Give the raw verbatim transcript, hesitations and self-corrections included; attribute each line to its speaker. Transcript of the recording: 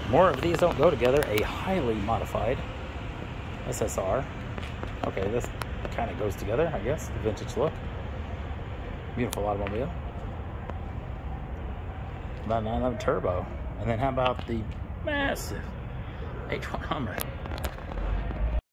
Speaker 1: More of these don't go together. A highly modified S S R. Okay, this kind of goes together, I guess. The vintage look. Beautiful automobile. About nine eleven turbo. And then how about the massive H one Hummer?